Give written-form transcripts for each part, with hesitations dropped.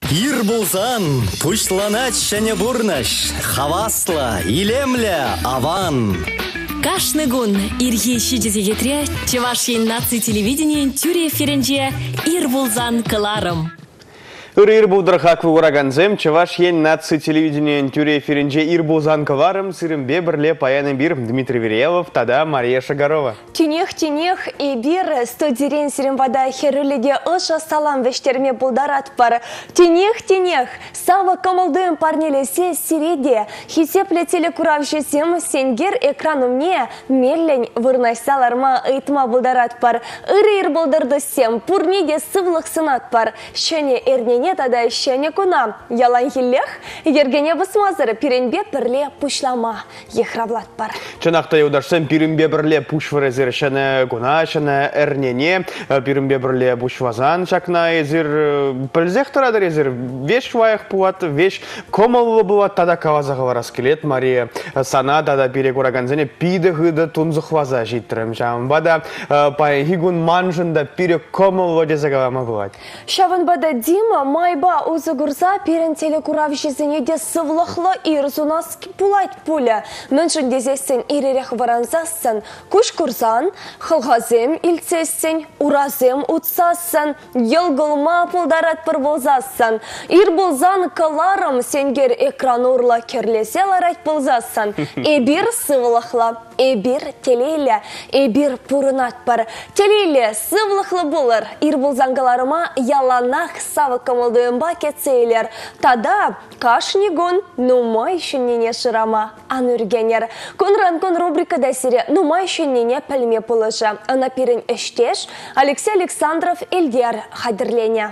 Ир булзан, пушланать шәне бурнаш, хавасла, илемля, аван. Кашны гун ирхи шидезе гетре, Чевашин наци телевидение тюре ференже ир булзан кыларым. Ир булдырхак вураганзем, Чеваш ен наци телевидение тюре ференже ир булзан кыларым, сырымбе бірле паяны бир Дмитрий Вереев, тада Мария Шагарова. Тюнех и бир студирен сирембада херулеге ыша салам вештерме булдарат пар. Тюнех, сава камылдыым парнелесе сиреде, хисепле телекуравшесем сенгер экранумне меллень вырнайсаларма ыйтма булдарат пар. Ир булдырды сем, пурнеге сывлық сынат пар. Шене эрнене тада шене куна. Ялан хиллех, ергене басмазыры пиренбе бірле пушлама ехравлат пар. Чынақта еударсым пиренбе бірле пушварезер шене куна, шене эрнене, пиренбе бірле пушвазан шакна езер пілзех тарадыр езер веш ваяқ пуат, веш комылы быват тада кавазаға вараскелет. Мария сана тада пире кураганзене пиді ғыды тунзық ваза життірім. Бада пайхигун манжында пире комылы дезеға быват. Бада Дима майба узы гурза пирен телекуравшесіне де сывлықлы ирзунас пулайт пуля. Міншін дезесін иререх варанзасын, күш курзан, хылғазем илцесін, уразем утсасын, елгылма пулдарат пыр болзасын. Ир болзан кыларым сенгер экран урла керлесе ларайт болзасын. Эбир сывлықлы, эбир телейлі, эбир пурынат пар. Телейлі сывлықлы болыр. Ир болзан кыларыма яланақ савы камылдыымба кетсейлер. Тада кашнигун нумай шыннене шырама анүргенер. Конран рубрикада сире нумай шыннене пәлме пылыжы. Ана пирін эштеш Алексей Александров Эльдер хадырлене.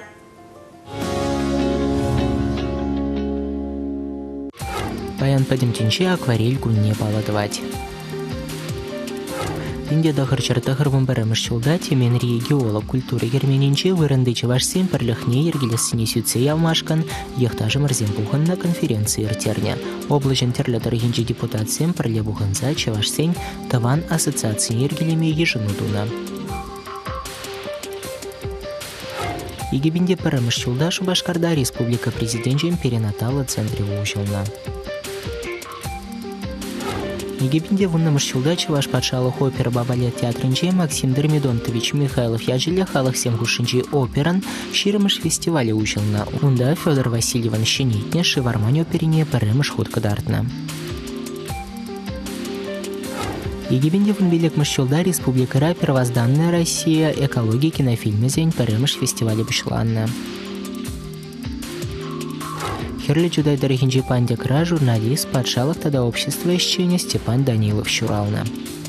Баян падемтенче акварель гунне баладывать. Инде дахыр чартахыр вымбарамыш чулда теменри геолог культуры герменинче вырынды Чевашсен пірліхне ергелесіне сүтсе ялмашкан, ехтажы мырзен бұғын на конференции иртерне. Облачын терлі дыргенче депутатсен пірле бұғынза Чевашсен таван ассоциациян ергелеме ежынудуна. Егебінде пірамыш чулда Шубашкарда республика президентчен перинаталы центре ужылна. Египінде вунна мышчылда Чеваш патшалық опера балет театрынче Максим Дермидонтович Михайлов яжеле халық семгушынче операн ширемыш фестивале учылна. Унда Федор Васильеван щенетне шивармань оперине пірімыш худка дартна. Египінде вунбелек мышчылда республикара первозданная Россия экология кинофильмы зень пірімыш фестивале бұшланна. Херлі чудай дорогинчи пандекра журналист патшалық тада общества ищения Степан Данилов щурална.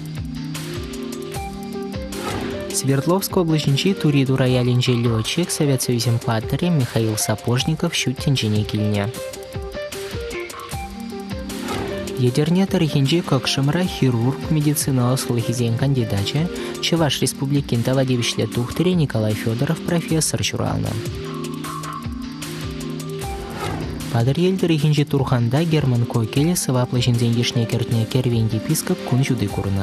Свердловского облачничи туриду роялинче летчик Совет Союзем паттере Михаил Сапожников щуттенчене кильня. Едерне дорогинчи кокшымра хирург медицина ослыхизен кандидача Чеваш республикин таладевишле тухтыре Николай Федоров профессор щурална. Падыр елдір ехенже Турханда Герман Койкеле сываплы женденгешне кертне кервен епископ күн жуды көріна.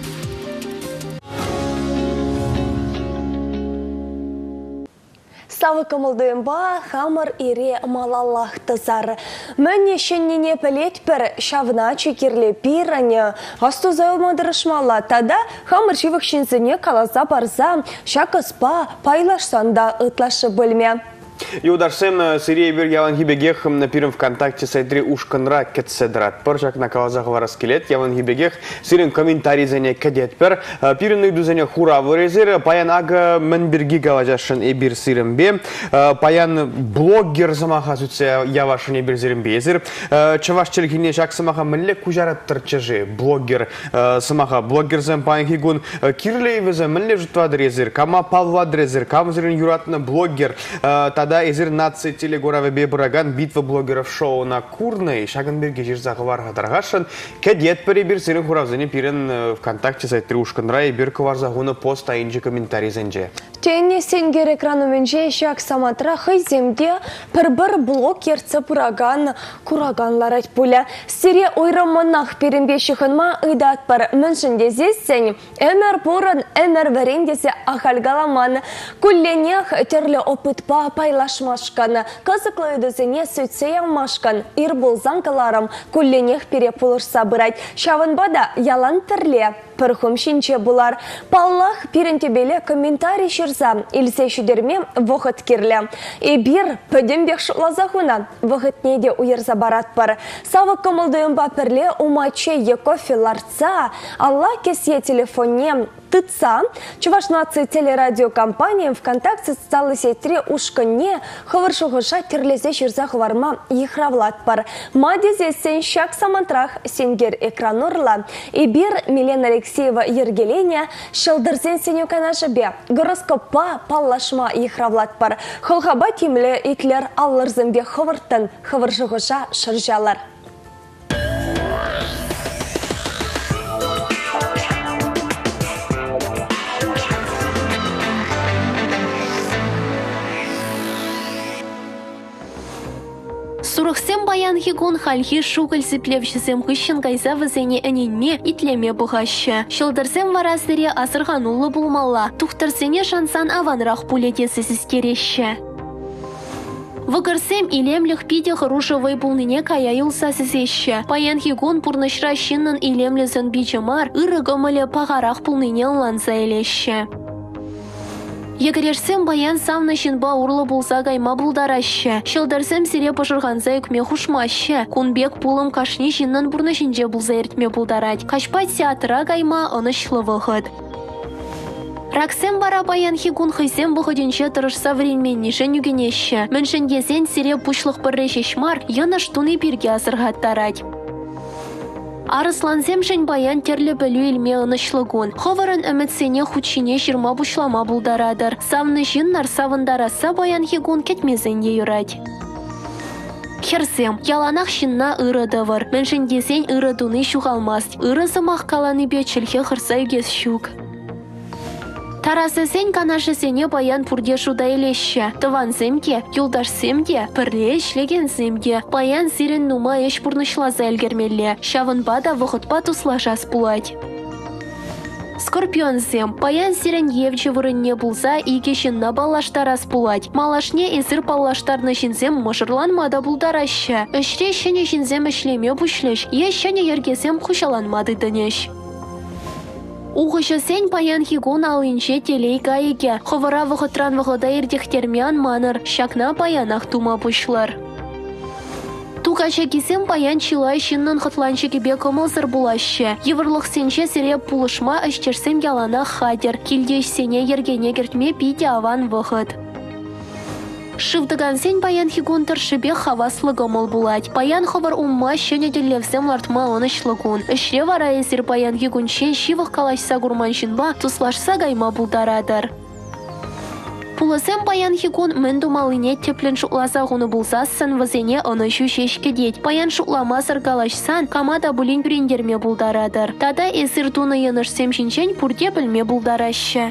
Савы камылдыымба хамыр ире малаллах тызар. Мәне шеннене пілет пір шавна чекерле пиране, асту зайылмадырышмала. Тада хамыр живық шензіне калаза барза, шакыспа пайлашсанда ытлашы бөлме. Юдарсем сирия бир яван хибегех на пирым ВКонтакте сайдри ушканра кетседрат. Порчак на калазах вараскелет яван хибегех сирин комментарий зене кадет пер. Пирын үйду зене хура вырезер. Паян ага мен бирги галажашын эбир сирымбе. Паян блоггер замаха сүтсе явашын эбир зирымбезер. Чаваш челгине жак самаха мілі кужарат тырчыжы. Блоггер самаха блоггерзем паян хигун кирлейвезе мілі жұтвадырезер. Кама палвадрезер. Кам зирин юратны блоггер. Тада езір нация телегоравы бебураган битва блогеров шоу на Курной Шагенберге жирзағы варға дарғашын. Кәдет бір сирин хуравзыне пирен ВКонтакте сайты ушканра и бір кварзағуны пост айынжы комментарий зенже. Тенне сенгер экрануменже шак саматра хыземде бір блогер цапураган кураганлар айтпуля. Сире ойраманах перембешіхынма ыдат бар мүншінде зесен. Әмір бұрын, әмір вәрендесе ахалгаламан. Күлленех терлі опытпа пайла урашмашкан, кызыклы үдізіне сөйтсе ямашкан, ир болзан каларым, көлленех пере пулышса бұрайд. Шавынбада ялан тірле. Пірхім шинче бұлар. Паллах перентебелі комментарий шырза, илсе шүдерме вғыт керлі. Бир пөдембек шутлазахуна, вғыт неде уерза барат бар. Савы кымылдыйым бапірле умаче екофе ларца, алла кесе телефонне тыца, Чуваш нации телерадиокомпания ВКонтакте социалы сетре ушканне хывыршуғыша терлезе шырза хыварма ехравлат бар. Мадезе сен шак самантрах сенгер экран урла. Бир Милена Алексеева Ергеленя шылдырзен сеню канашы бе. Гороскопа паллашма ехравлат бар. Хылхаба темлі итлер аллырзымбе хывыртын хывыршуғыша шыржалар. Сурықсем баян хигун хальхи шугыл сиплевшісем хыщын кайса візене әненме итлеме бұғашы. Шылдырсем варасыре асырғанулы болмалла, тұқтырсене шансан аванрақ пулетесі сізкереші. Вăгырсем илемліх пиде хорошавай пулнине кая юлса сізеші. Баян хигун пурнышра шиннын илемлізін бичамар, ырыгымылы пағарақ пулнине ланса елеші. Егерешсем баян савнышын ба урлы болса гайма бұлдарашы. Шылдарсем сире пашырғанса үкме хушмашы. Кунбек пулым кашни жиннан бұрнышынже бұлза ертме бұлдарад. Кашпай театра гайма ынышлы вғыд. Раксем бара баян хигун хысем бұғыдынше тұрышса временнішін үгенеші. Міншін езен сире пұшлық бірре шешмар, яныш туны бірге асырғаттарад. Арыслансем жын баян терлі білу илме ынышлығын. Ховарын үмітсене хучине жирма бұшлама бұлдарадыр. Савны жыннар савындараса баян хигун кетмезенде юрад. Херсем, яланақ жынна ырыдывыр. Міншін десен ырыдуны шуғалмас. Ырызымақ каланы бечілхе қырса үгес шуг. Тарасысен канашысене баян пурде шуда елеші. Тывансемде, юлдашсемде, пірле ішлегенсемде. Баян сирен нума еш пурнышлаза әлгермелі. Шавынбада вғытпа туслашас пулать. Скорпионсем, баян сирен евче вырынне булса игешінна балаштарас пулать. Малашне эсір балаштарны жінзем мұшырланмада бұлдарашы. Үшре шыне жінзем ішлеме бұшлеш, еш шыне ергесем құшаланмады дынеш. Уғышы сен баян хигун алынше телей кайыке. Хывыра вғытран вғыда ердехтермен маныр, шакна баянақ тума бұшлар. Туғаша кесем баян чилай шиннын хытланшы кебе кымылзыр булашы. Евырлық сенше сире пулышма ішчерсем ялана хадер. Келдеш сене ергене кертме пиде аван вғыд. Шывдыган сен баян хигун тұршыбе хаваслы гымыл булать. Баян хывыр умма шөне делевсем лартма онышлығын. Үшре вара есір баян хигуншен шивық калашса гурманшынба туслашса гайма булдарадыр. Пулысем баян хигун мен думалыне теплен шукласа ғуны булсасын вазене онышу шешкедет. Баян шукламасыр калашсан камада булин брендерме булдарадыр. Тада есір туны янышсем шинчен пурде білме булдарашы.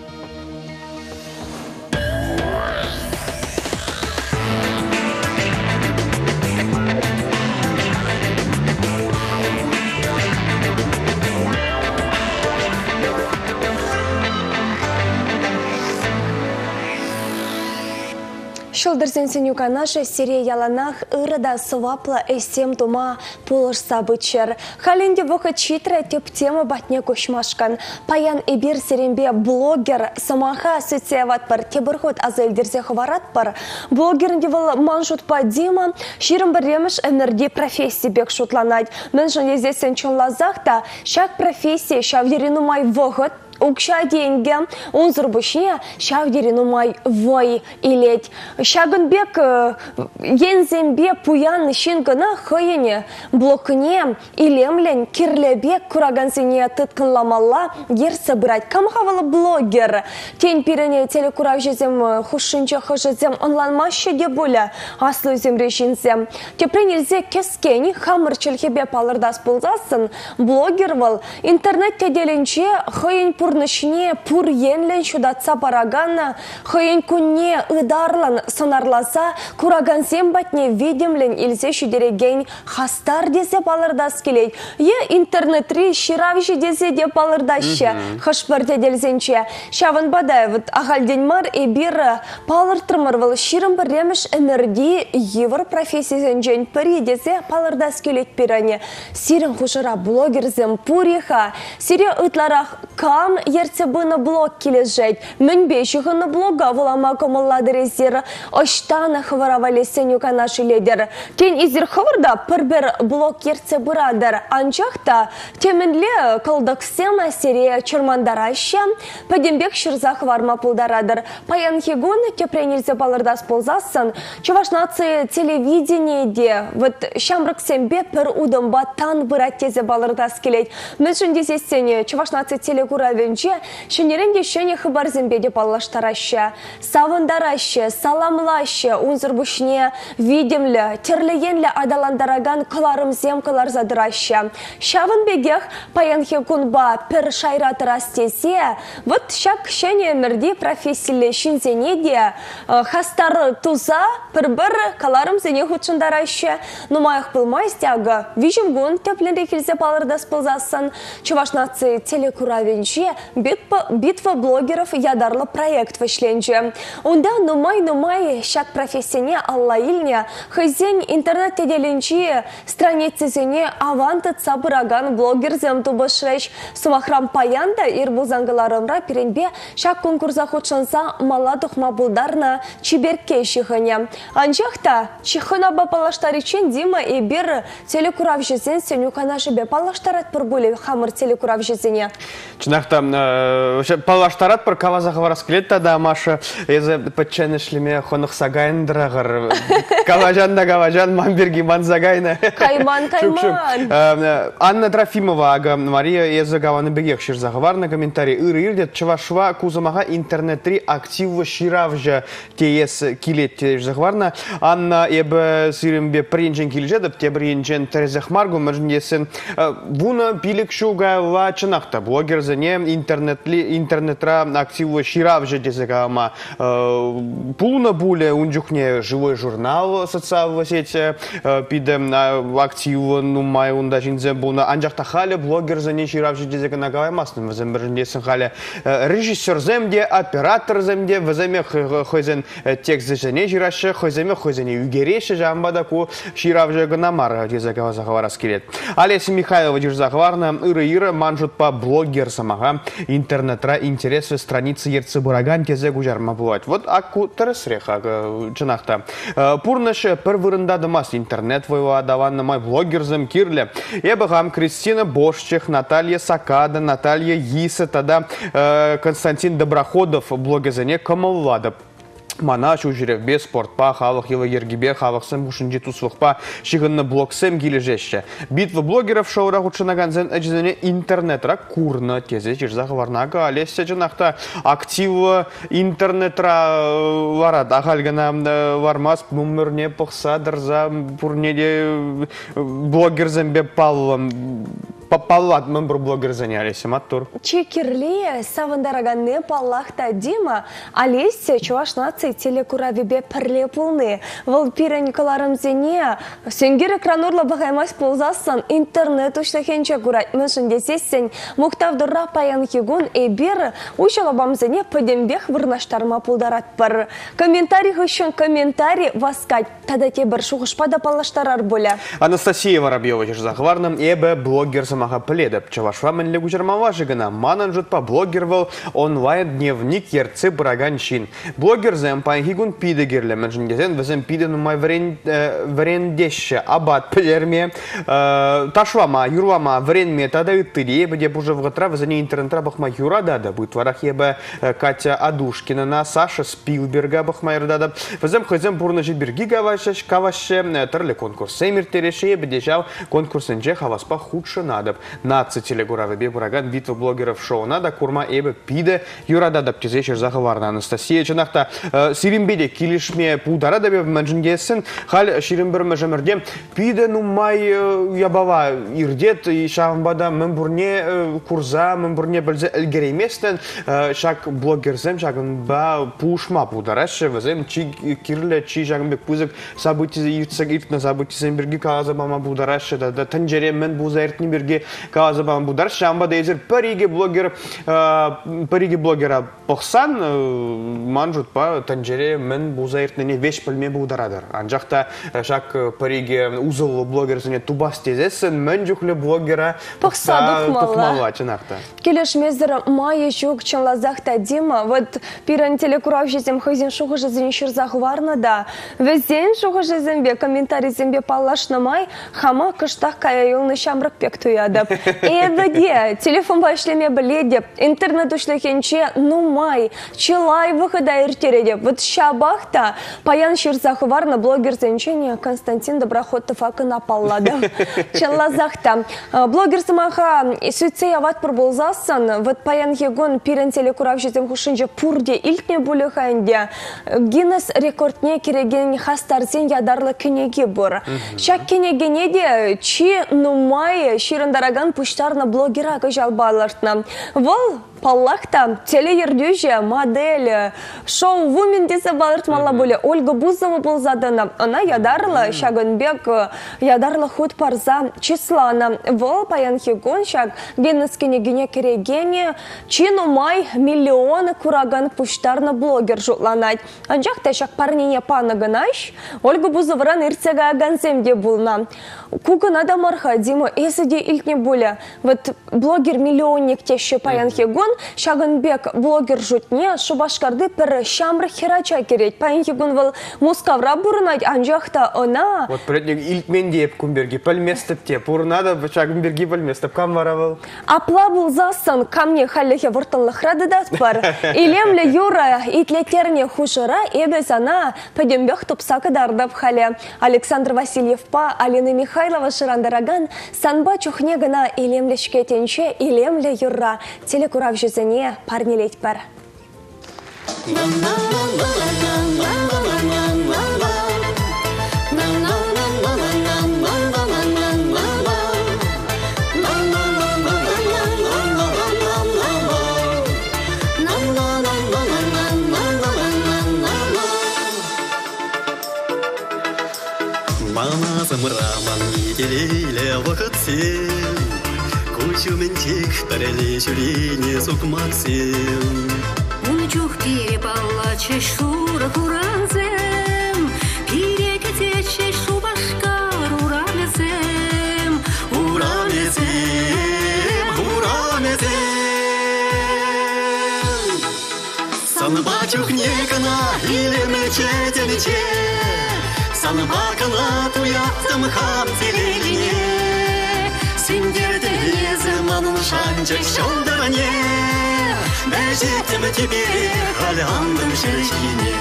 Шылдырсен сеню канашы серия яланах ырыда сывапла эсем тума пулышса бычыр. Халенде вұқы читра теп тема батне көшмашкан. Паян эбир серембе блогер самаха сөтсеват бар тебірхот азелдерзе хварат бар. Блогерінде выл маншут падима ширым біреміш энерги профессии бек шутланать. Міншін езесен чонлазақта шак профессии шавдерину май вғыт Укша деньги, он зарбушне, шавдерину май вой илеть. Шагынбек ензембе пуян шингана хыйне, блокне, илемлен, кирлебек курагансене тытканламалла, ер собирать. Камхавала блогер. Тень пирене телекуравжезем, хушинча хажезем, онланмаще дебуля, аслы земрешинзем. Тепре нельзя кескени, хамыр челхебе палырдас булзасын, блогер вал, интернет теделенче, хыйн пур пурнышне пур енлен шудатса параганна, хыйын күнне ыдарлан сонарласа, курагансем батне видимлен илсе шудереген хастар десе балырдас келей. Е интернетри ширавши десе де балырдаща, хышпырте делзенче. Шавын бадай, вот ахальденмар и бир палыртырмырвал ширым біреміш энергии евр профессиясен жен пыри десе балырдас келет пиране. Сирен хушыра блогерзем пуриха, сире ытларах кам ерцебына блог кележет. Мінбешіғыны блога вулама комылладырезер, оштана хваравалесен юканаши ледер. Кен изер хварда пырбер блог ерцебырадыр. Анчақта теменле кылдықсема сире чырмандараща, падембек шырзах варма пулдарадыр. Паян хигун кепренелзе балырдас ползасын, Чувашнации телевидение де, вот шамрыксембе пір удымба тан быраттезе балырдас келет. Мүшін десесене Чувашнации телекуравенче, шынеренде шене хыбарзембеде баллаштараща, савындараща, саламлаща, унзырбушне, видимлі, терлегенлі адаландараган кыларымзем кыларзадыраща. Шавын бегех паянхекунба пір шайратырастесе, вот шак шене мірді профессиялі шинзене де, хастар туза пір-бір каларымзене худшындараща, нумайық пылмайстяға, вижімгун тепленде келзе балырдас пылзасын, Чувашнации телекуравенче битва блогеров ядарлы проект вышленче. Онда нумай шак профессионе алла илне, хызен интернет теделенче страницезене аванты цабыраган блогерзем тубышвеч, сумахрам паянда ирбузангаларымра перенбе шак конкурса ходшанса мала тухма булдарна чиберке шихыне. Анчахта чихына бапалаштаричен Дима и бир телекуравжезен сенюкана жебе палаштарат пырбуле хамыр телекуравжезене. Чынақта палаштарат пыр кавазағы вараскелетта да маша езі патчанышлеме хонық сагайындырағыр. Каважан, мамберги манзагайна. Кайман. Анна Трофимова, Мария езі гаваны бегек шырзағы бар на комментарий. Ирдет чывашва кузымаға интернет-3 активы ширавжа тез килет жағварна. Анна ебі сирімбе пренжен келжедіп, те пренжен терезехмаргу мәжіндесін. Бұны пилік шуға ва чынақта. Блогерзіне интернетра активы ширавжа дезегама. Пулна буле унжухне живой журнал социального сети, пидем активы нумай унда жинзем бұны. Анжақта халі блогерзіне ширавжа дезегана гаваймасным. Візем біржіндесін халі режиссер земде, оператор земде, віземе хойзен текст зешене жирашы, хойземе үгереші жамбада ку ширавжа гынамар дезегава захаварас келет. Олеся Михайлова жирзахварна ыры-иры манжутпа блогер самага интернетра интересы страницы ерцы бураган тезе гужарма бывать. Вот аку тересреха чынақта. Пурныш пір вырындадымас интернет войва даванна май блогерзым кирле. Ебағам Кристина Бошчех, Наталья Сакада, Наталья Иса, тада Константин Доброходов блогерзіне камалладып. Мана жүревбе спортпа, халық елі ергебе, халықсым ұшынжи тұсылықпа, шығынны блоксым кележеші. Битва блогеров шаура ғұтшынаганзен әжізіне интернетра курны тезе жерзағы варнага. Олеся жынақта активы интернетра варад. Ағалғана вармас мүмірне пықса дырза пұрнеде блогерзембе палылым. Паллат мен бір блогер зане Олеся Маттур. Чекерле савандараганны паллахта Дима, Олеся Чувашнации телекуравибе пірле пулны. Вол пирен каларымзене, сөнгер экранурла бағаймас ползасын интернет ұштахенче курать мүшін десесен, мұқтавдырра паян хигун бир ұшалабамзене пөдембех вырнаштарма пулдарат бір. Комментарий үшін комментарий васкать, тада те бір шуғышпада палаштарар боля. Анастасия Воробьева жырзахварным ебе блогер самага пледап. Чавашва мәнлі гужармава жығына. Манан жұтпа блогервал онлайн дневник ерцы браганшин. Блогер зәм панхигун пидегерлі. Мәнжіндесен візім пиден умай варендеші. Абат пілерме, ташвама, юрвама, варенме, тада үттілі. Ебі деп уже вғытра візіне интернетра бұқма юра дады. Бұйт варах ебі Катя Адушкина, Саша Спилберга бұқма ердады. Візім хызым бұрны жібергі кавашы, түрлі конкурс. Сеймір тереші ебі дежал конкурсын же хаваспа худшы надо. адып наци телегуравы бе бураган битва блогеров шоуна да курма эбі пиде юрада адаптизе шерзахы варна Анастасия чынақта сиринбеде килишме пудара да бе мәджінгесін хал ширинбір мәжімірде пиде нумай ябава ирдет и шағынбада мүмбірне курза мүмбірне білзе әлгерейместен шақ блогерзем шағынба пушма пударашы візем чи кирле чи шағынбек пузык события иртсак иртна событиясен бірге казабама бударашы да тенджере мен буза иртни бірге казабама бударашы шағынба дейзір париге блогера пықсан манжут па тенджере мен буза иртніне веш пілме бударадыр. Анжақта шақ париге узылы блогерсіне тубас тезесін мен жүхлі блогера пықса тұқмалла чынақта. Келеш мезір майы жүк чынлазақта Дима, вот пирен телекурав жезем хызен шуғы жезен шырзақ варна да, везен шуғы жезембе комментарийзембе паллашна май, хама кыштақ кая юлны шамрық пек туядып. Эдіде, телефон башлеме біледеп, интернет ушлехенче, ну май, чылай выхода иртередеп. Вот шабақта паян шырзақ варна блогерзенчене Константин Доброходов акына паллады. Чынлазақта. Блогерсымаха сөйтсе ават пір болзасын, вот паян егон пирен телекурав жезем хушынже пурде илтне булыхайнде Гиннес рекордне кереген хастарзен ядарлы кенеге бұр. Шак кенегене де чи нумай ширындараган пуштарна блогера жалбалартна. Вол паллахта телеердюже модель шоу вумен десе балыртмалла боле Ольга Бузова болзадына. Она ядарлы шагынбек ядарлы худ парза числана. Вол паян хегон шаг Гиннес кенегене керегене чи нумай миллионы кураган пуштарна блогер жутланать. Анжақта шак парнине панагынаш Ольга Бузовран иртсега аганземде булна. Кугына да марха Дима эсіде илтне боле. Вот блогер миллионник теші паян хегон шагынбек блогер жутне шубашкарды пір шамры херача керет. Паян хегон выл мускавра бұрынать анжақта она... Вот предник илтмен деп күмберге пәлместіп те. Бұрынада шагынберге пәлместіп кам варавыл. Апла бұл засын камне халлехе вұртынлық радыдат бар. Илемлі юра итлетерне хушыра эбез ана пәдембек тупсакы дардап хале. Александр Васильев па Алина Михайлова шырандараган санба чухне гына илемлі шкетенче илемлі юра телекурав жезіне парнелет бар. Замыраман еделейле вақытсен Көшумен тек бәреле жүрене соқмақсен Унчух пире балла чешура хуранзем Пире кете чешу башкар урамезем Урамезем Санба чухнекана или мечетенече Санба канатуяттым хам телегіне Сендерді езіманын шанчық шолдаране Мәжеттім тебе қаландым жүргіне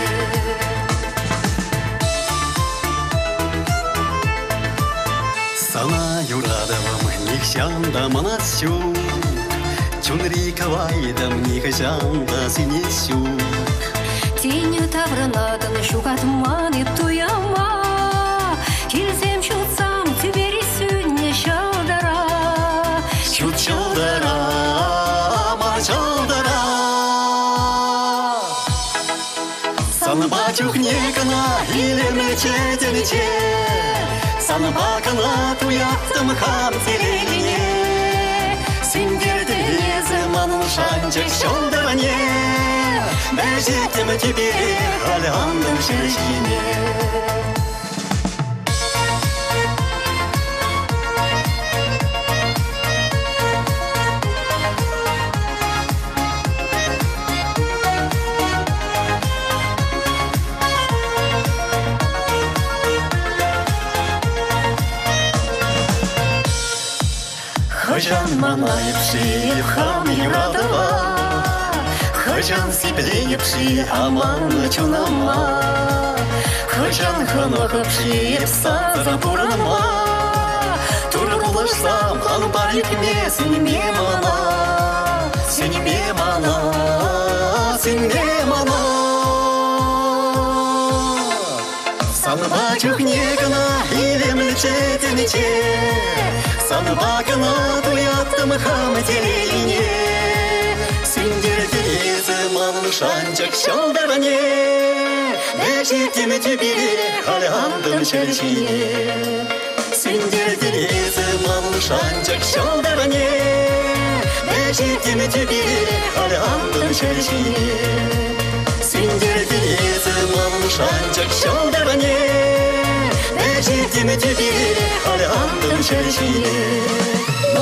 Сана юрадывым нихшанда манасю Чунри кавайдым нихшанда синесю Тенью тавранадын шугатман еп туяма Келсем шутсам тибери сүнне шалдара Шут шалдара, ма шалдара Санба чухнекана илемле четенече Санба канатуяттым хам телегіне Сендерді езіманын шанчық шолдаране Мәжеттім тебе қаландым жүргіне Хажан манайыпши хам юрадыва Хажан сиплейіпши аманлы чунама Хажан ханахыпши саза бұрынма Турғылы алышсам, хан бар етме, сенеме мана, сенеме мана, сенеме мана. Саныба чухнегана, илемлі четенече, саныба кана туяттым хам телейне. Сендер телезі малышанчак шалдаране, бәшеттемі тюбере халандым шәршіне. Сендер телезі малышанчак шалдаране, бәшеттемі тюбере халандым шәршіне. Сендер телезі малышанчак шалдаране, бәшеттемі тюбере халандым шәршіне.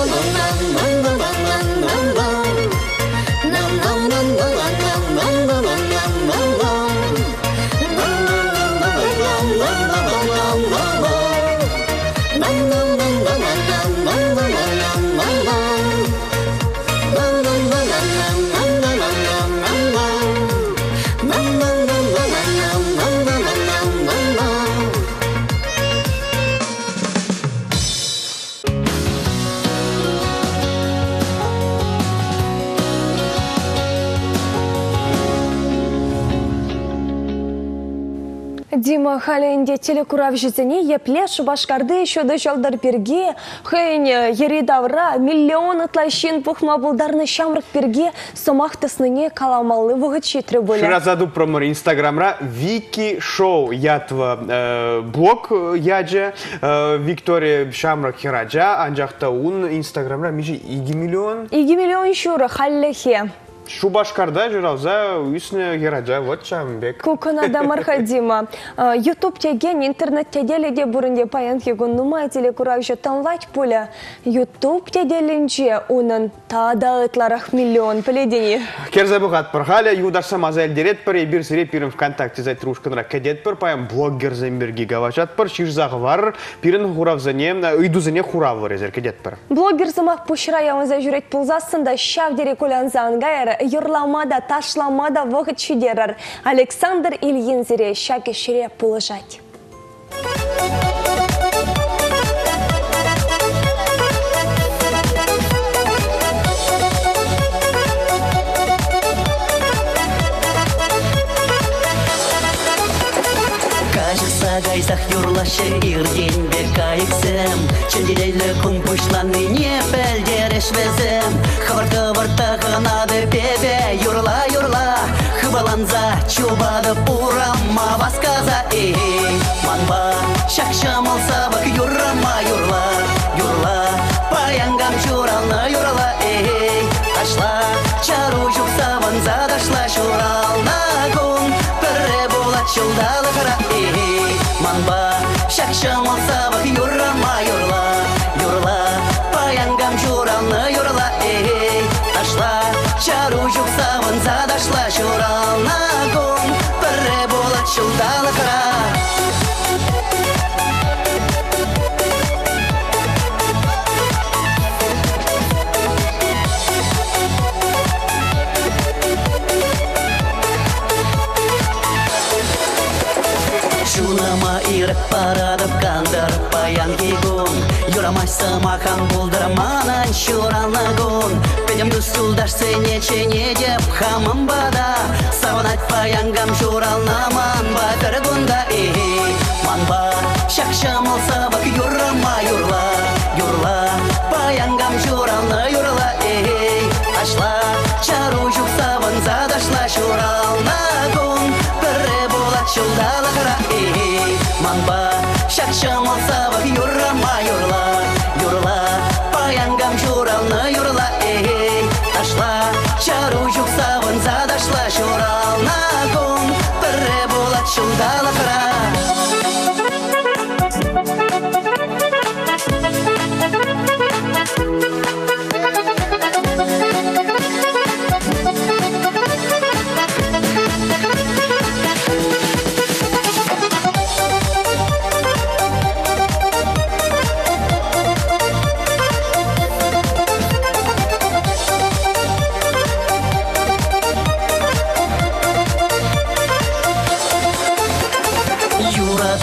Дима халенде телекурав жизни епле Шубашкарды еще до жалдар перге, хэнь еридавра миллион отлащин пухма булдарны шамрак перге сомахтасныне каламалы вогачи требуля. Ширазаду промор инстаграмра Вики Шоу ятва блог яджа Виктория Шамрак хираджа анжахта ун инстаграмра мижи 2 миллион. 2 миллион шура халлехе. Шубашкарда жирауза үсіне гераджа вот чамбек. Куканада мархадима. Ютуб теген интернет теделеде бурынде паянки гуннума телекуравшы танлать пуля. Ютуб теделінче унын тада ытларах миллион поледени. Керзабугат пархаля юдарса мазайл дерет пар ебир сире пирин ВКонтакте зайт рушканра кедет пар паян блоггер замберги гавачат пар шишзағы вар пирин хуравзане ыйдузане хуравы резер кедет пар. Блоггер замақ пушра ямыза жүрет пулзасында шав дерекулянзан гайр юрламада ташламада вғыт шидерар. Александр Ильин зире шаки шире пулыжать. Гайзах юрлашы ирден бек айықсым, ченделейлі күн пұшланы не пәлдереш везім. Хывырды выртығынады бебе, юрла, хыбаланза чубады пурама васказа. Манба шақшам олса бак юрла, паянгам журалны юрла. Ташла, чару жүкса ванза дашла журална күн, пірі болат жылдалы қыра. Манба шақшам олса бак юрла, паянгам журалны юрла. Ташла, чару жүкса ванза дашла журална күн, пірі болат жылдалы қыра. Шунама иріп парадып қандар паян кейгун, юрамайса мақан бұлдырманан шуралны гун. Педем дүсулдаш сенечене деп хамым бада, саванат паянгам журалнаман батыр гунда. Манба шақшам олса бак юрла, паянгам журалны юрла. Ташла, чару жүкса ванза дашла журална гун, пірі болат жылдалы қыра. Манба шақшам олса бак юрла, паянгам журалны юрла. Ташла, чару жүкса ванза дашла журална гун, пірі болат жылдалы қыра.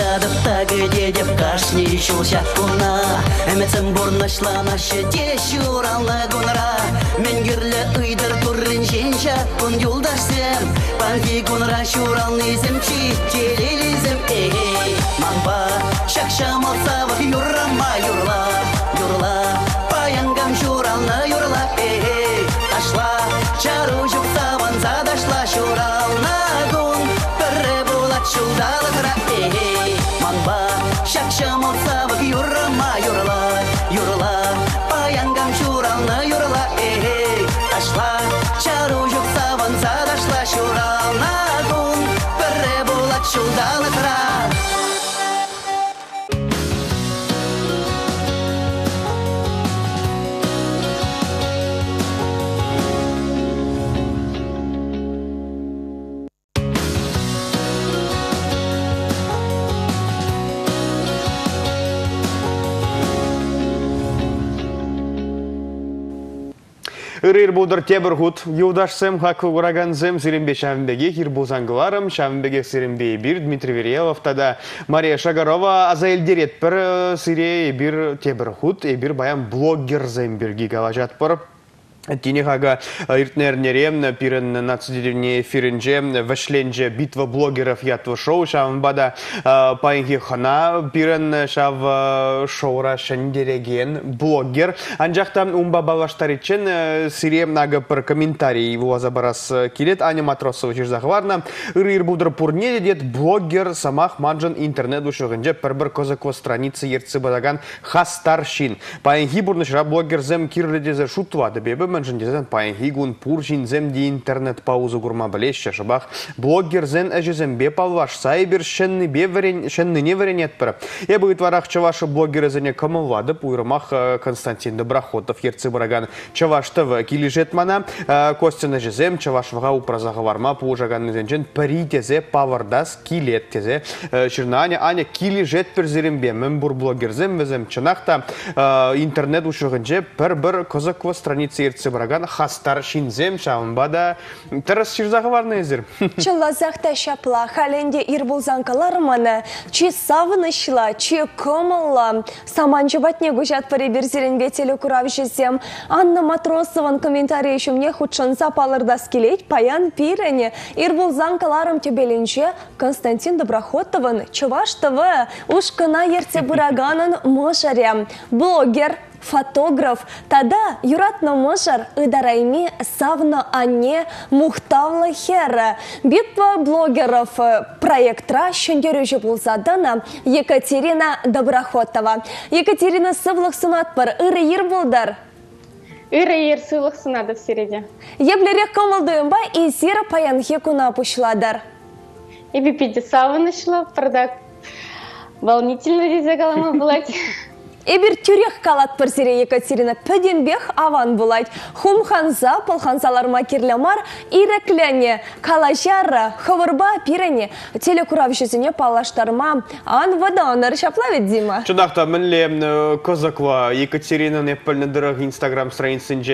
шурадып тагы дедеп кашни шулша куна. Эмецем бурнашланашы дешу ранла гунра. Мен гирле ыйдыр туррин женща кун юлдашсем. Панги гунра шуралнызем чителелизем. Мамба шакшам алсавах юррама юрла. Юрла паянгам шурална юрла. Ташла чару жуксаван задашла шурална гун. Перре булат шулдалыгра. Мамба шакшам алсавах юррама юрла. Юрла паянгам шурална юрла. Ташла чару жуксаван задашла шурална гун. Перре булат шулдалыгра. Ырыр будыр тебір ғуд, юдашсым, хақы ұраганзым, сиренбе шавынбеге, ирбузангыларым, шавынбеге сиренбе бір Дмитрий Верелов, тада Мария Шагарова, азайл дерет бір сире бір тебір ғуд, бір баян блоггерзым бірге галажат бір. Тинехага иртнернере пирен нацидерне фиренже вешленже битва блогеров ятва шоу шавбада паинги хана пирен шав шоура шендереген блогер анжахта умба балаштаричен сиремнага пер комментарий его забарас килет Аня Матросова чижзахварна ыр будр пурне дед блогер самах манжан интернет душогенже пербер козако страницы ерцы бадаган хастаршин паинги бурнышра блогер зем кирледезе шутва дебебе Жендезен паенхигун пуржин земди интернет паузу гурма блеща шабах блогер зен эжезембе палваш сайбер шеннебе шенныне варенет пара. Я будет варах чаваша блогеры зене камалвады пуйрамах Константин Доброхотов ерцы бараган чаваш ТВ килижет мана Костя нежезем чаваш вага упразаговарма пужаган зенжен паритезе павардас килет тезе чернаня Аня килижет перзерембе мембур блогер зем везем чанахта интернет ушугенже пер козаква страницы ерцы бараган хастар шинзем шамбада терас ширзахварный зер. Чылазахта шапла халенде ирбулзанкаларманы чи савынышла, чи комалла саманчыбатне гужат париберзеренбе телекуравжезем. Анна Матросован комментарий еще мне худшан запалырдас келеть паян пирене ирбулзанкаларым тебеленче Константин Доброхотован Чуваш ТВ ушкана ерце бураганын мошаря блогер фотограф, тада юратно мошар ыдарайми савно анне мухтавлы хера. Битва блогеров проектра шендерюжі булзадана Екатерина Доброхотова. Екатерина сывлық сынатпар, ыры ер булдар. Ыры ер сывлық сынады в середе. Еблерек комылдыым ба, и зира паянхе куна пушладар. И бипиде савынышлы, продак волнительно дезегалама булать. Эбір тюрех калат пірсере Екатерина пөденбех аван булайт. Хум ханза, пылханзалар макерлямар, иреклене, калажара, хавырба пирене, телекуравшызыне палаштарма, ан ваданар шаплавит Дима. Чудахта, менле козаква Екатерина непальны дырых инстаграм страницынже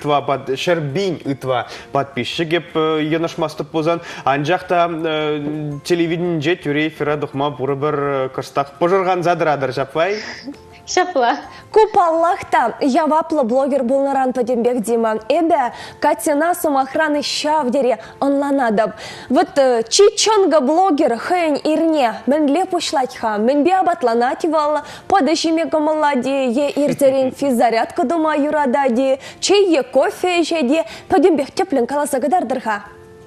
шербин ытва подписчик енашмасты позан. Анжақта телевиденже тюрей фера духма бұры кырстақ пожырған задырадыр шапвай. Шапла. Купаллахта яваплы блогер булнаран подембек Дима. Эбе Катина сумахраны шавдере онланадып. Вот чичонга блогер хэн ирне менле пушлатьха, менбе абатланативал, подышиме гамалади, е ирзерин физзарядка дома юрадади, чей е кофе жеди, подембек теплен каласа гадардырха.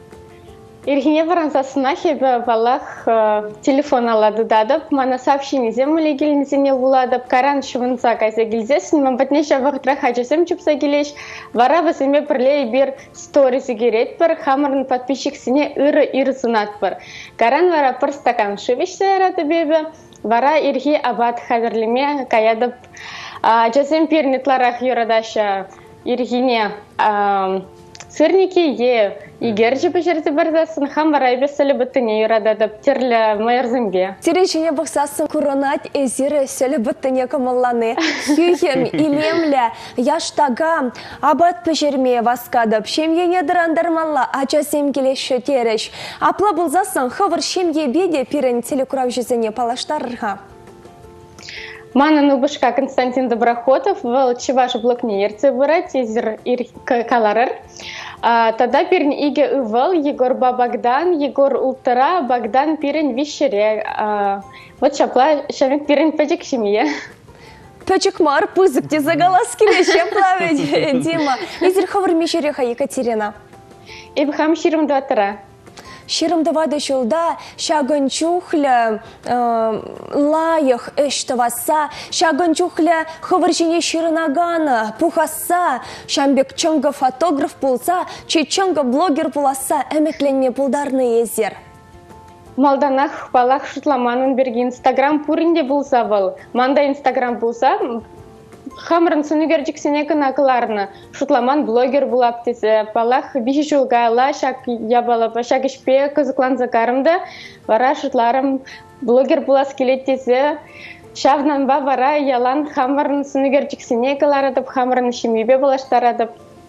Ирхине варанзасына хебе балах телефон алады дадып, мана сообщение земле гелнезене уладып, каран шывынса кайса гелзесін, ман батнеша вақтыра хачасым чупса гелеш, вара васыме бірлей бір сторисы керет бір, хамырын подписчиксіне ыры сынат бір. Каран вара бір стакан шывышса ярады бебе, вара ирхи абат хадырлеме каядып, жасым пернетларах юрадаша ирхине сырники е, игер же бежерде бардасын, хам варайбе сөлі бұттыне юрададып, терлі майырзымбе. Теречіне бұқсасын күронат әзірі сөлі бұттыне кымылланы. Хүйхем, илемлі, яштага, абат пешермее васкадып, шемьене дырандармалла, ача семгелеші тереш. Апла бұлзасын, хывыр шемье беде пирен телекурав жүзіне палаштарырға. Мана нубышка Константин Доброхотов, выл чеваш блокне ерце бұрат, езір каларыр. Тогда пирен иге ывал Егорба Богдан, Егор Ултара, Богдан пирен вишере. Вот шапла, шамик пирен печек семье. Печек мар пызык те загалас келеше плавить, Дима. Езір хавыр мешереха Екатерина. Ибхам ширым дуатыра. Ширымды вады шулда шагынчухля лайық эштаваса, шагынчухля хывыржине ширынаганы пухаса, шамбек чыңғы фотограф болса, чыңғы блогер боласа, әмекленме пулдарны езер. Малданах балах шутламанын берге Инстаграм пуринде болса был. Манда Инстаграм болса, хамрын сунугерчик сенекін акыларны. Шутламан блогер булап тесе. Балах биші жулгайла, шак ябалап, шак ішпе кызыклан закарымды. Вара шутларым блогер булас келет тесе. Шавнан ба вара ялан хамрын сунугерчик сенекіларадып, хамрын шимебе булаштарадып.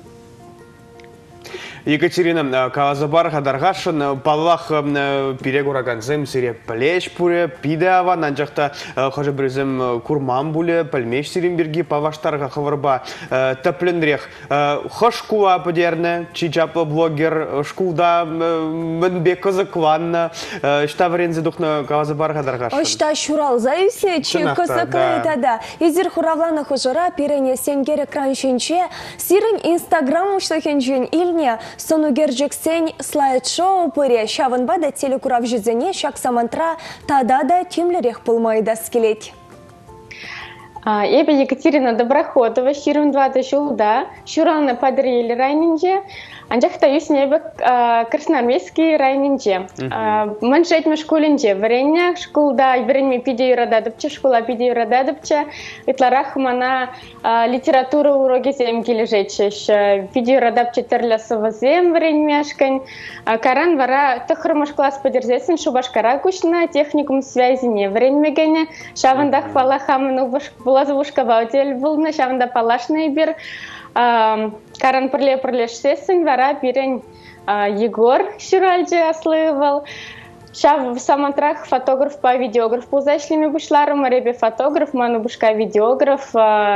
Екатерина, калазабар хадаргашын паллах перегураганзым сире плеш пуре пидеава нанжакта хожа бризым курман буле пальмеш сиримберги паваштарга хаварба тепленрех хошкуа подерне чичапа блогер шкулда менбе козаклан штаврензе духна калазабар хадаргашын. Ошта шурал заюсе чи козакла да. Изир хуравлана хожара перене сенгере краншинче сирин Инстаграм уштахенжен ильне сонугержексен слайд-шоу пыре шавынбада телекурав жүзіне шак самантра тадада темлерек пулмайда скелет. Эбе Екатерина Доброходова, ширым 2 жылда, шураны падрели райнинже, анжақта юснебе Красноармейский райнинже. Мен жетме школинже, варенья школда, вареньме пиде юрададыпче, школа пиде юрададыпче, итларах мана литература уроги зем кележечеш, пиде юрадапче терля совазем вареньмешкань, каран вара тахрымаш класс подерзесен, шубашкара кучна, техникум связине, вареньмегене, шавандах палахамыну Лазовушка баутель был на шавнда палашный бир. Каран прлешсесен, вара пирень Егор Ширальджи ослывал. Шав в самантрах фотограф по видеограф пузашлими бушларом, ребе фотограф, ману бушка видеограф.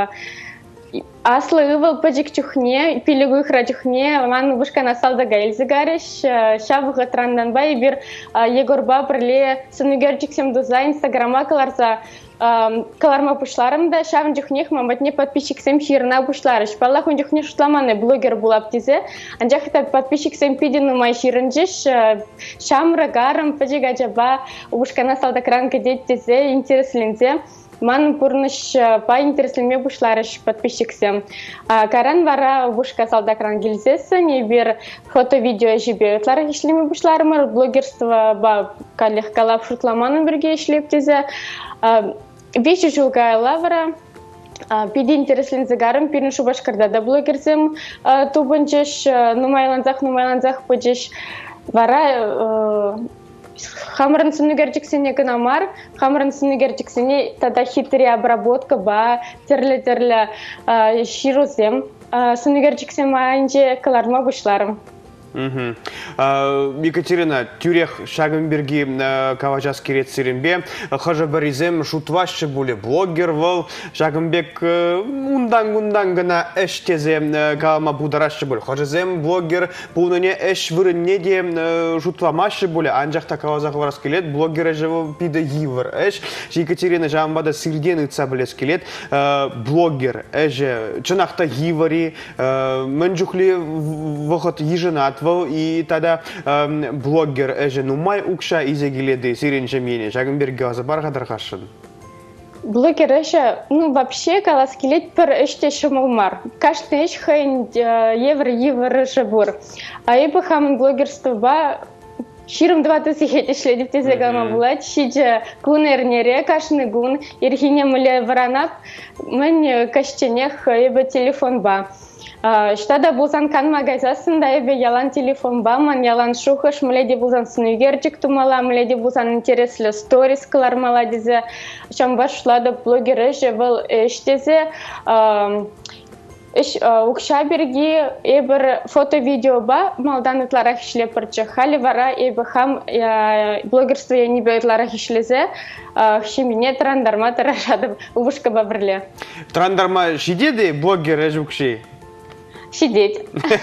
Аслывал паджик чухне, пилигу их радюхне, ману бушка насал да гаэльзы гареш. Шав гатранданбай бир Егор ба прле сынугерчик сем дуза инстаграма каларса. Каларма бушларым да шавын жүхнех маматне подписчик сем хирна бушларыш. Паллах он жүхне шутламаны блогер булап тизе. Анжақ это подписчик сем пидину май хирынжиш. Шамра гарым паджига джаба убушкана салдакран кедет тизе интереслензе. Ман пурныш па интересленме бушларыш подписчик сем. Каран вара убушка салдакран гильзеса, не бер фото-видео жибе. Тлары ишлеме бушларымыр блогерство ба калих калап шутламаны бірге ишлеп тизе. Вещи julgая лавра, пиди интереслензе гарым, пирин шубашкарда да блогерзем тубанчеш, нумайланзах пыджеш, вара хамрын сынугерчиксене гынамар, хамрын сынугерчиксене тада хитрая обработка ба терле ширузем, сынугерчиксем айнже каларма бушларым. Екатерина, тюрех шагымберги каважас керет сиренбе, хажа баризем шутвашчы буле блогер вол, шагымбек ундан гына эштезе калама бударашчы буле, хажазем блогер пулныне эш вырынне де шутламашчы буле, анжақта каваза хварас келет, блогер эжево пиде йывыр эш, Екатерина жамбада сирден ыца білес келет, блогер эже чынақта йывыри, мэнжухли вахот еженат и тогда блогер эже нумай укша изегиледы сиренче мене жагымберге азабар хадархашын. Блогер эше, вообще каласкелет пер эште шумулмар. Каждый эш хайн евр жабур. А ибо хам блогерство ба Ширым 20 хетишледip тезегалма булат. Шиже кунернере кашны гун. Ирхине муле варанап. Мен кашченех ебе телефон ба. Штада булсан канма гайзасында ебе ялан телефон ба. Ман ялан шухаш муледе булсан сынугерчик тумала. Муледе булсан интереслі сторис кылармала дезе. Шамбаш шлада блогеры же был эштезе. Укша берги ебір фото-видео ба малдан ытларах ишлеп бірчі. Хали вара ебі хам блогерство я небе ытларах ишлезе. Хшемине трандарма тарашады убышка ба бірле. Трандарма шидеді блогер әжі укши? Шидеть.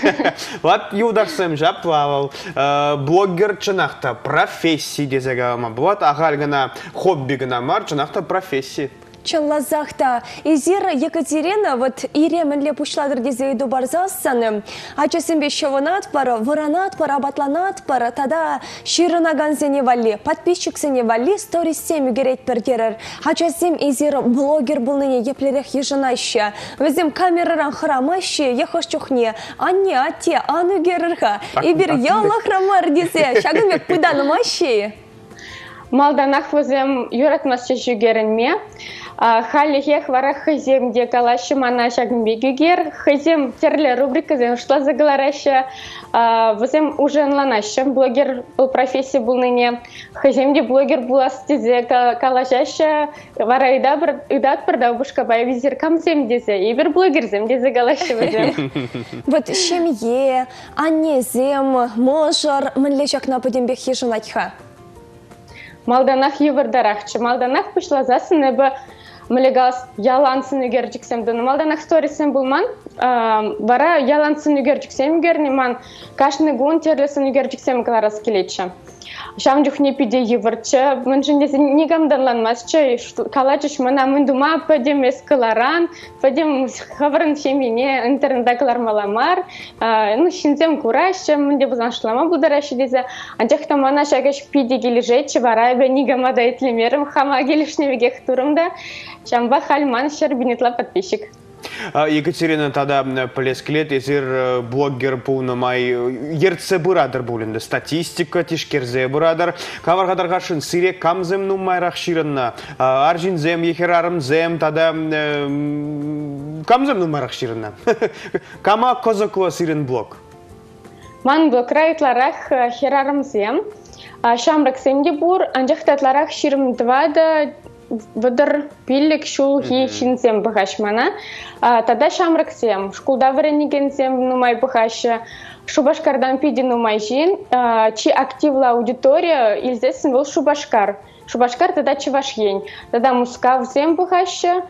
Вот юдарсым жап плавал. Блогер чынақта профессии дезегалма. Вот ағалгына хобби гына мар чынақта профессии. Чынлазақта, изир Екатерина, вот иремінле пушладыр дезейду барзасын, ачасымбе шовынат пара, варанат пара, батланат пара, тада ширынаган зене вали, подписчик зене вали, сторис семі керет пердерер. Ачасым изир блогер булныне еплерек ежынайшы. Візім камераран храмайшы, ехаш чухне, анне атте, ану керірға. Ибір ялла храмар десе, шагынбек пыданымайшы. Малданах візім юратмасшы жүгерінме. Халихех вара хызем де калашы мана шагынбегігер. Хызем терлі рубрика зем шла загаларашы. Візем ужынланашы. Блогер бұл профессия бұл ныне. Хызем де блогер булас дезе калашашы. Вара идат бірда ұбышқа бай визер камзем дезе. Ебір блогер зем дезе калашы візем. Вот шемье, аннезем, можар, мінле жақна подембек ежынатха. Малданах евардарахчы. Малданах пышла засын әбі мілегас ялансын үгерчіксем дұны. Малданах сторисен бұлман, бара ялансын үгерчіксем үгерні ман кашны гун терлесін үгерчіксем каларас келетші. Шам жүхне пиде еварчы, мін жындесі негамданланмасчы, калачыш мына мін дума падем ескаларан, падем хаврын шемине интернетда калармаламар, шинзем курашы, мінде бұзан шлама бұдарашы дезе, анчақта мана шагаш пиде кележетші, бара бе негамада етлемерім, хама келешневеге хтурымда, шамба хальман шарбинетла подписчик. Екатерина тада плескелет, езір блогер пулнымай ерце бұрадыр болынды. Статистика тишкерзе бұрадыр. Каварғадар ғашын сирек камзем нумайрақ ширынна. Аржинзем, ехерарымзем, тада камзем нумайрақ ширынна. Кама козакуа сирен блог? Ман блокрайтларах херарымзем. Шамраксемде бұр, анжақтатларах ширым двада Вадыр пиллик шул хищинсем бахашмана. Тада шамраксем. Шкулда варенигенсем нумай бахаша. Шубашкардан пиди нумай жин. Чи активла аудитория илзесен был шубашкар. Шубашкар тада чевашьень. Тада мускав зем бахаша.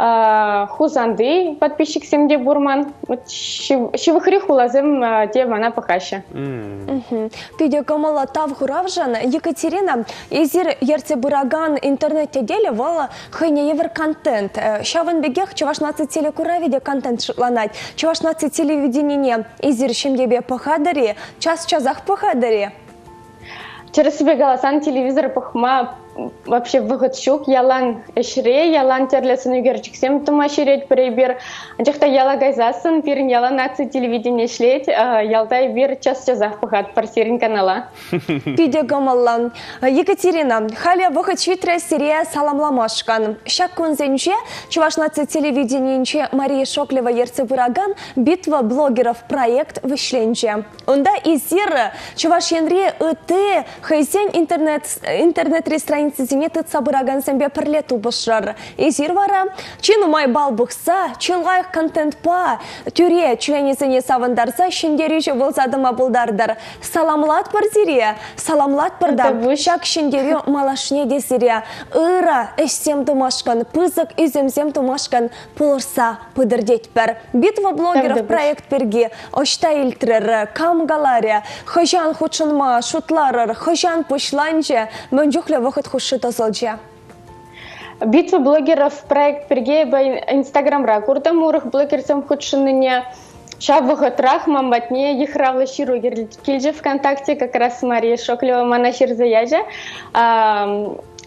Хузанды подписчик семде бурман. Шивахри хулазем те мана бахаша. Пиде камала тав хуравжан. Екатерина, изир ерце бураган интернете деле вала хайне евер контент. Шаван бегех чувашнацы телекуравиде контент шутланать. Чувашнацы телевидение изир шемдебе пахадари. Час-чазах пахадари. Через себе голосан телевизор пахма вообще выход щук, ялан эшре, ялан терлесен үгерчиксем тумаширет прибер. Анчахта яла гайзасын, пирин яла нации телевидение шлет, ялтай бир час-чазах пахат парсирин канала. Пиде гамаллан. Екатерина, халя выход чвитре серия саламламашкан. Шак конзенче, чуваш нации телевидение Мария Шоклева ерце бураган, битва блогеров проект вышленче. Унда изир, чуваш янре ты хайсен интернет-ресторан Зенеты цабыраган сэмбе пірлету бұшыр. Изир вара, чин умай бал бұқса, чин лайық контент па, тюре членезіне савындарса, шендері жы болзадыма бұлдардар. Саламлат бір зире, саламлат бірдам, шак шендері малашне дезире. Ыра, эшсем тумашкан, пызык үземзем тумашкан, пулырса пыдырдет бір. Битва блогеров проект берге, ошта илтрер, камгаларе, хыжан хучынма, шутларыр, хыжан пушланже, мөнжухле вахыт хуши тазалджа. Битва блогеров проект перге Инстаграм ракурда мурых блогерцам худшиныне шабвахат рах мамбатне ехравла ширу кельже ВКонтакте как раз Мария Шоклева манашир заяжа.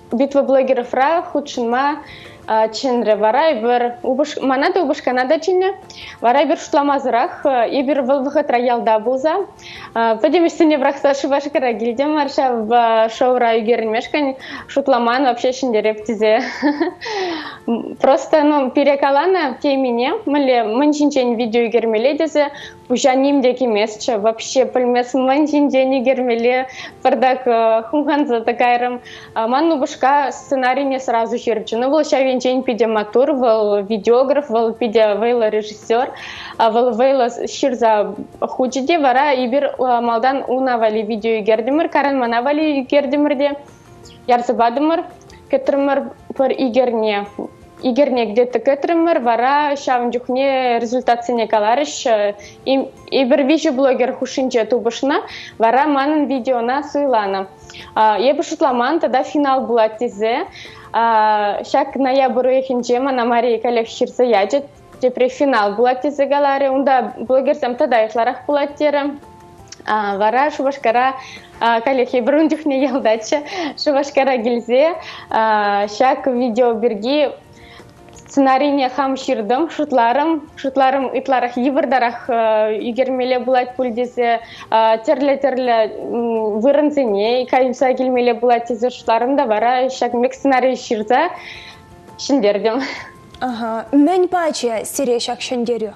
битва блогеров ра худшинма ченре варай бер манада убышканада чине варай бер шутламазырах и бер вылвыхат роялда булза подеместене брахса шубашкара гильдем марша в шоу раю гернмешкань шутламан вообще шиндереп тизе просто ну перекалана темине мле мынчинчен видео гермеле дизе пужаним деки месче вообще пыльмес мынчинчени гермеле пардак хунганза такайрым ман убышка сценарий не сразу херчу был чень пидематур, вал видеограф, вал пидя вейла режиссер, вал вейла ширза худжиде вара ибир малдан унавали видео гердимер, карен манавали гердимерде, ярзабадымер, кетремер пар игерне. Игерне где-то кетремер, вара шавнджухне результат сене каларыш, ибир вижу блогер хушинче тубышна, вара манын видеона суйлана. Ебі шутламан, тогда финал была тезе. Шак ноябрь ехинче мана Мария Калев ширса яджет, тепре финал была тезе галаре, унда блогерсам тогда ихларах была тера. Вара шубашкара Калев ебрундюхне елдача, шубашкара гильзе, шак видео берги, сценарийне хам ширдым, шутларым итларах йыбырдарах игермеле булат пульдезе, терле вырынзене, кайымса келмеле булат тезе шутларым да вара, шак мек сценарий ширза, шиндердем. Ага, мен паче сире шак шиндерю?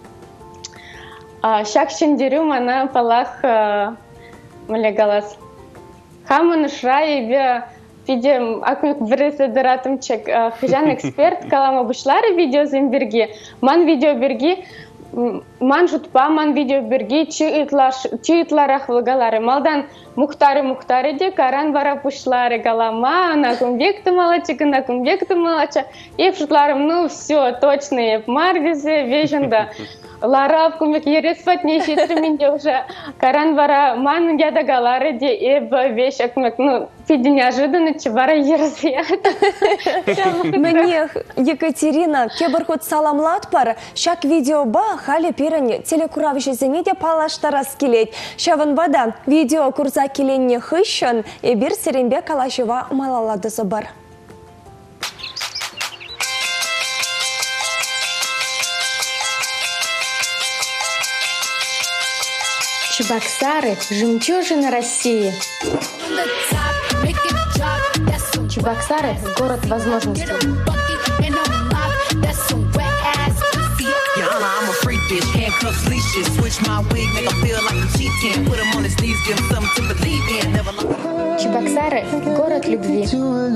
Шак шиндерю мана палах мле галас. Хамын шрай бе видео, акмек біресі дыратымчек, хыжан эксперт, калама бұшлары видео земберги, ман видео берги, ман жутпа, ман видео берги, чи итларах вылгалары. Малдан мухтары де, каран вара бұшлары галама, накумбекті малача, еп жутларым, ну все, точно, еп марвизе, веженда. Ларав кумек ереспат не шитрименде уже каран вара ман ядагалары де эба вещь акмек ну пиди неожиданно чевара ерзят. Мне Екатерина кебархут саламлат пар шак видео ба хали пирани телекуравище зенеде палаштара скелет. Шаван бада видео курза келенне хыщан и бир серембе калашева малалады забар. Чебоксары – жемчужина России. Чебоксары – город возможностей. Чебоксары – город любви.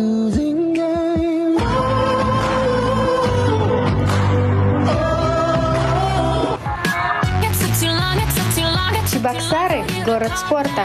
Чебоксары – город спорта.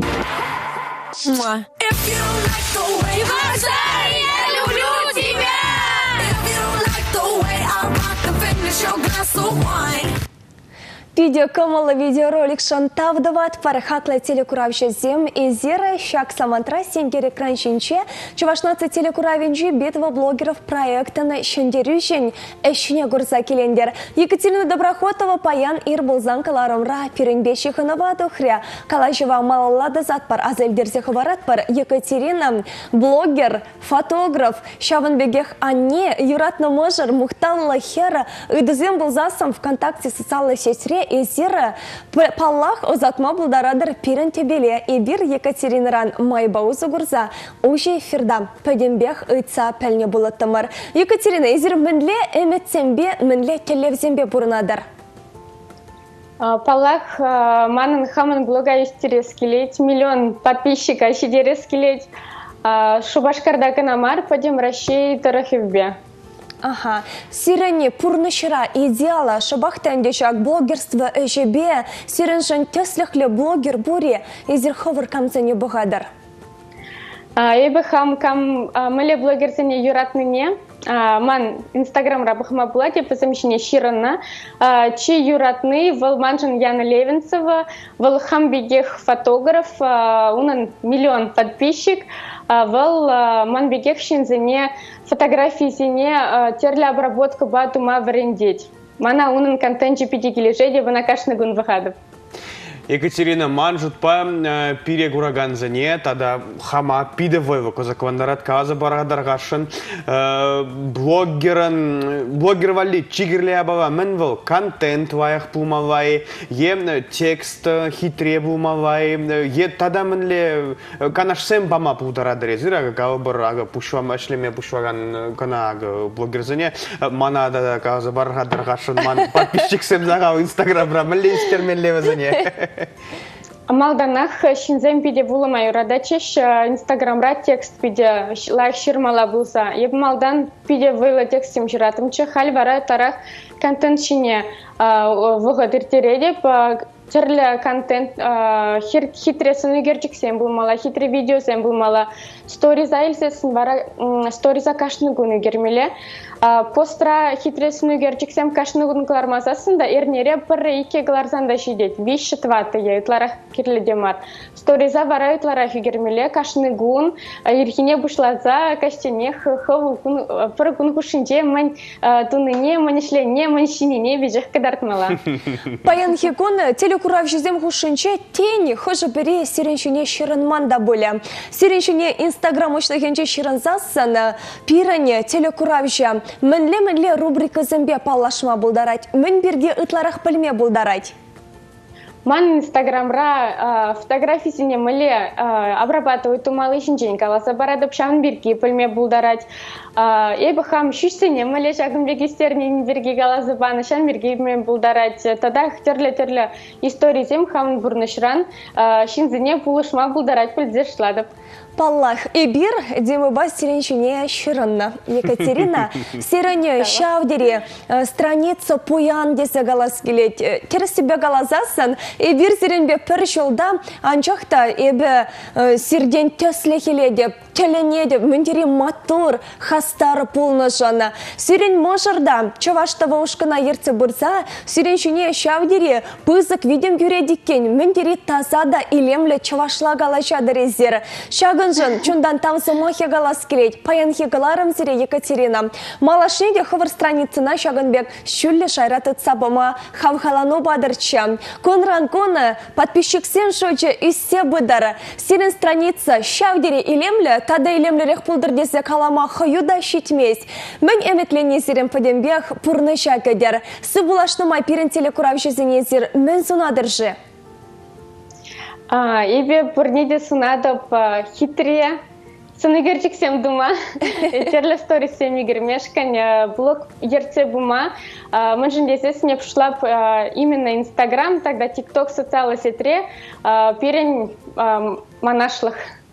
Видео камала видеоролик шантавдават парахатла телекуравща зем и зера щак самантра сенгер экран щенче чувашнацы телекуравинжи битва блогеров проекта на щендерющень эщне гурза келендер. Екатерина Доброхотова паян ирбулзан каларомра пиренбещиханова духря калашева малалада затпар азельдерзе хаваратпар Екатерина блогер, фотограф шаванбегех анне юратна можер мухталла хера идызем булзасам ВКонтакте социальной сетре Эзира паллах озатма булдарадыр пирен тебеле и бир Екатеринаран майбаузы гурза уже эфирда пәдембех ыйтса пәлне булаттымыр. Екатерина, эзир мінле әметсембе, мінле телевзембе бұрынадыр? Паллах манын хамын блога истерес келет, миллион подписчика шидерес келет, шубашкарда канамар пәдем России тарахивбе. Ага, сирене пурнышыра идеала шабахтандешак блогерство эжебе, сиреншен теслихле блогер буре, изир ховар камзане бугадар. Эбі хам мэле блогерсене юратныне, ман инстаграм рабахма буладе, позамещение ширанна, чи юратны, вал манжан Яна Левинцева, вал хамбегех фотограф, унан миллион подписчик, вал манбегех шинзене фотографии зене терля обработка батума варендеть. Мана унан контент GPT лежеде ванакашны гун выходов. Екатерина Манжутпа пире гураганзане, тада хама пиде войва козаквандарат каза барадаргашын блогер вали чигерле абава менвал контент ваях пулмавай, е текст хитре пулмавай, е тада менле канашсем бама пулдарадре зира галбар ага пушвам ашлеме пушваган кана блогерзане мана да каза барадаргашын ман подписчиксем загав инстаграмра менле истерменле вазане. Малданах шинзем пиде буламай радачеш инстаграмра текст пиде лайк ширмала булса. Еб малдан пиде войла текстим жиратымчы халь вара тарах контент шине выгодыр тереде терлі контент хитресін үгерчіксен бұлмала, хитре видеосен бұлмала, сториза айлсесін бара сториза кашны күн үгермеле. Постра хитресін үгерчіксен кашны күн кылармасасын да эрнере бір ике кыларзан да шидет. 5 шытваты еутларах кирлі демар. Сториза бара еутларах үгермеле, кашны күн, ерхине бұшлаза, каштене пыр күн күшінде мән туныне, мән ішлене, мән шинене бежек кыдартмала. Паян хекун телекурав жезем хушинче тени хожа бере сиреншине ширынман да боля. Сиреншине инстаграм учлыгенче ширынзасын пиране телекуравжа мінле рубрика зембе паллашма булдарать, мін бірге ытларах пілме булдарать. Ман инстаграмра фотографисине мэле обрабатывать тумалы шинчен каласа барадып шагын бирки пілме булдарать. Эбі хам шүшсене мэле шагын бекестернен бірге каласы баны шан бирки пілме булдарать. Тада терлі историзем хам бурнышран шинзіне пулышма булдарать пілдзе шладып. Паллах эбир демыба сиреншине шырынна. Екатерина сирене шавдере страница пуян десе галас келет. Терес себе галазасын эбир сиренбе пір жылда анчақта эбі сирден төсле келеді. Телене деп міндері матур хастары пулны жана. Сирен можырда чаваштава ушкына ерце бұрса, сиреншине шавдере пызык видем күредіккен міндері тазада илемлі чавашла галаша дәрезер. Шагын жын чундан тамсы мохе галас келет. Паян хегаларым зире Екатерина. Малашнеде хывыр страницына шагынбек шүлі шайраты цабыма хавхалану бадырча. Конран коны подписчиксен шоче үссе бұдары. Сирен страница шавдере илемлі тада илемлерек пулдыр десе калама хаюда шитмес. Мен эметлене зирен падембех пурны шакадер. Сыбулашны май пирен телекурав жезене зир мен сунадыржы. Ебе пурнеде сунадып хитре. Сыны герчиксем дума. Терлі сторисем егермешкан блог ерце бума. Мен жіндесесіне пұшлап именно инстаграм, тогда тикток социалы сетре пирен манашлық.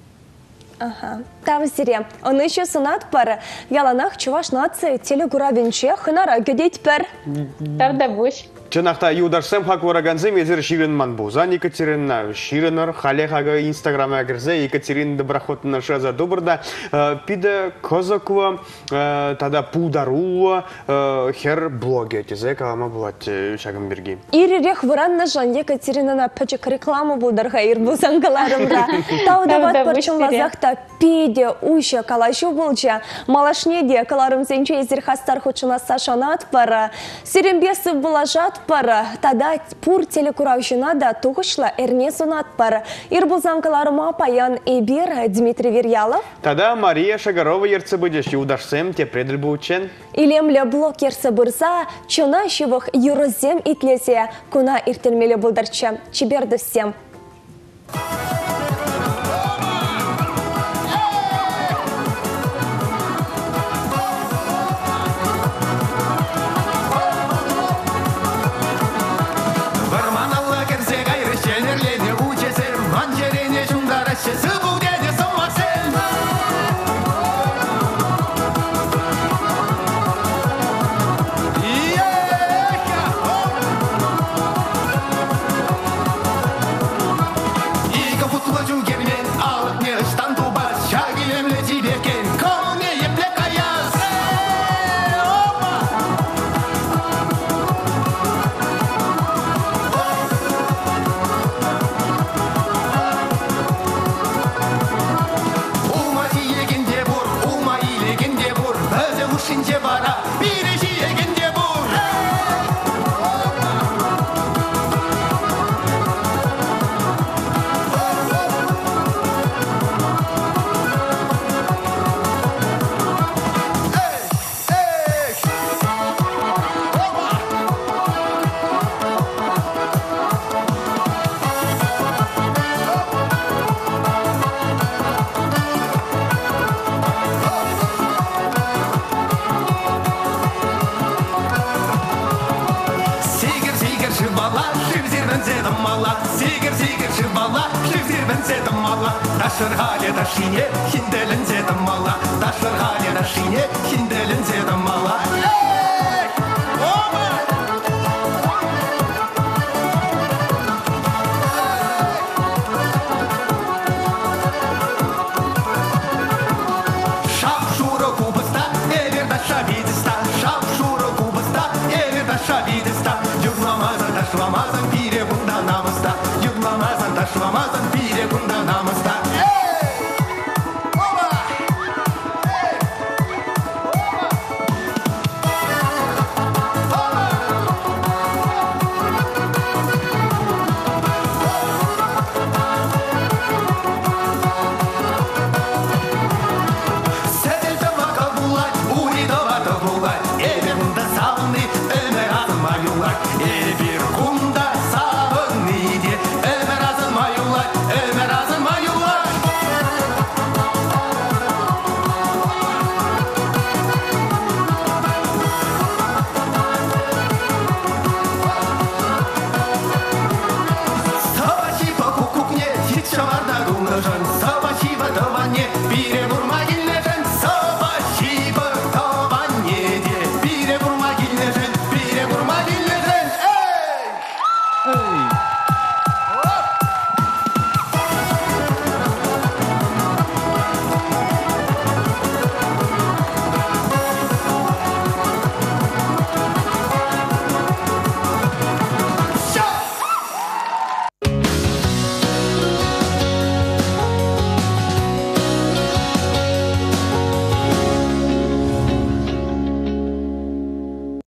Тавзире, он еще сунат пар яланах чуваш нации телегуравенче хынара гедеть пар. Тавда буш. Чынақта юдарсем хак вараганзем езір ширынман бузан Екатерина ширыныр халехага инстаграма кірзе Екатерина доброхотна шаза добрда пиде козакова тада пулдаруа хер блоге тезе калама булат шагым берги. Ирирех варанна жан Екатеринана пачек реклама булдарга ир бузангаларымда. Таудават парчым вазахта пиде уйша калашу булча малашнеде каларымзенче езір хастар хочына сашанат пара сиренбесі булажат пара, тада пур телекуравшина да туғышла эрне сунат пара. Ирбулзанкаларыма паян эбир Дмитрий Верьялов. Тада Мария Шагарова ерцы будешь юдарсем те предель бучен. Илемле блок ерцы бұрса, чуна шивых юрозем итлесе, куна иртелмеле булдарча. Чиберді всем. бензедом мала, сигер шибала, шифзир бензедом мала, ташырғале дашине, хинделен зедом мала, ташырғале дашине, хинделен зедом мала. Шламазан пире бунда намыста, югламазан да шламазан пире бунда намыста. Седельта вака булать, уридовата булать, эбе бунда сауны, эме разын маюлать, эбе кунда сабын иде, эме разын маюлать, эме разын маюлать. Сабачи по кукукне, хит шамарда гумножан, сабачи в даване, пире бурмаге.